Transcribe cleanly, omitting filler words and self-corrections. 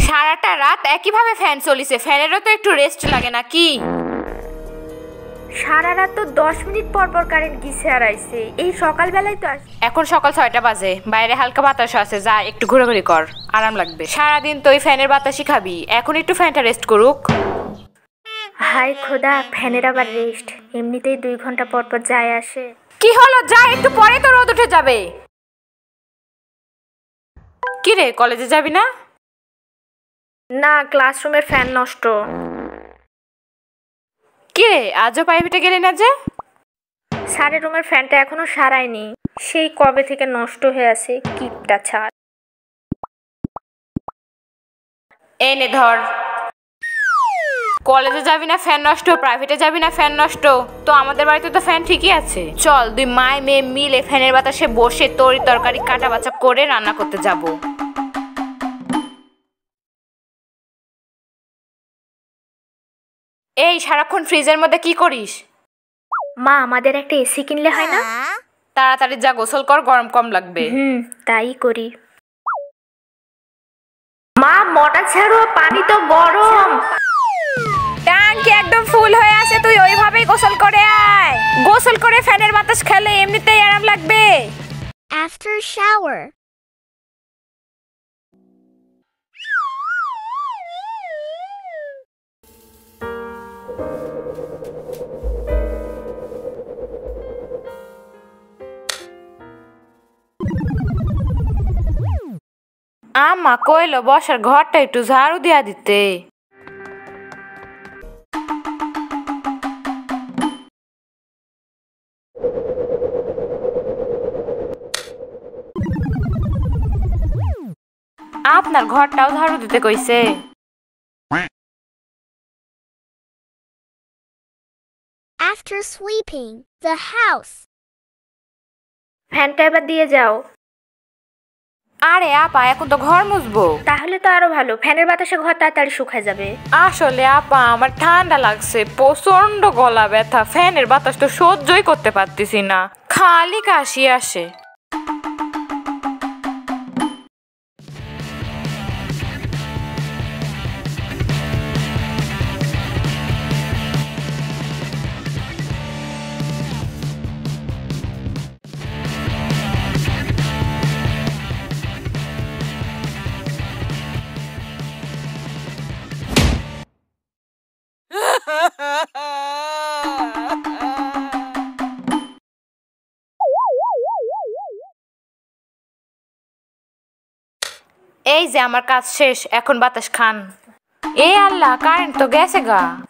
সারাটা রাত একইভাবে ফ্যান চলিছে, ফ্যানেরও তো একটু রেস্ট লাগে নাকি? সারা রাত তো 10 মিনিট পর পর কারেন্ট গিয়ে হারাইছে। এই সকালবেলায় তো এখন সকাল 6টা বাজে, বাইরে হালকা বাতাস আছে, যা একটু ঘোরাঘুরি কর, আরাম লাগবে। সারাদিন তো ওই ফ্যানের বাতাসই খাবি, এখন একটু ফ্যানটা রেস্ট করুক। হাই খোদা, ফ্যানের আবার রেস্ট? এমনিতেই 2 ঘন্টা পর পর যায় আসে। কি হলো, যা একটু পরে তো রোদ উঠে যাবে। কি রে, কলেজে যাবি না? না, ক্লাসরুমের ফ্যান নষ্ট। কি রে, আজও প্রাইভেটে গেলি না যে? স্যারের রুমের ফ্যানটা এখনো সারায়নি, সেই কবে থেকে নষ্ট হয়ে আছে। কিপটা ছাড়। এই নে ধর। কলেজে যাবি না ফ্যান নষ্ট, প্রাইভেটে যাবি না ফ্যান নষ্ট, তো আমাদের বাড়িতে তো ফ্যান ঠিকই আছে। চল, 2 মায় মেয়ে মিলে ফ্যানের বাতাসে বসে তরি তরকারি কাটা বাছা করে রান্না করতে যাব। এই সারাক্ষণ ফ্রিজের মধ্যে কি করিস? মা, আমাদের একটা এসি কিনলে হয় না? তাড়াতাড়ি যা, গোসল কর, গরম কম লাগবে। তাই করি। মা, মোটর ছাড়ো, পানি তো গরম। ট্যাঙ্কি একদম ফুল হয়ে আছে, তুই ওইভাবেই গোসল করে আয়। গোসল করে ফ্যানের বাতাস খেলে এমনিতেই আরাম লাগবে। After shower. আম্মা কইলো বসার ঘরটা একটু ঝাড়ু দিয়া দিতে। আপনার ঘরটাও ঝাড়ু দিতে কইছে। After sweeping the house. ফ্যানটা এবার দিয়ে যাও। আরে আপা, এখন তো ঘর মুছবো। তাহলে তো আরো ভালো, ফ্যানের বাতাসে ঘর তাড়াতাড়ি শুকায় যাবে। আসলে আপা, আমার ঠান্ডা লাগছে, প্রচন্ড গলা ব্যথা, ফ্যানের বাতাস তো সহ্যই করতে পারতেছি না, খালি কাশি আসে। এই যে আমার কাজ শেষ, এখন বাতাস খান। এ আল্লাহ, কারেন্ট তো গেছে গা।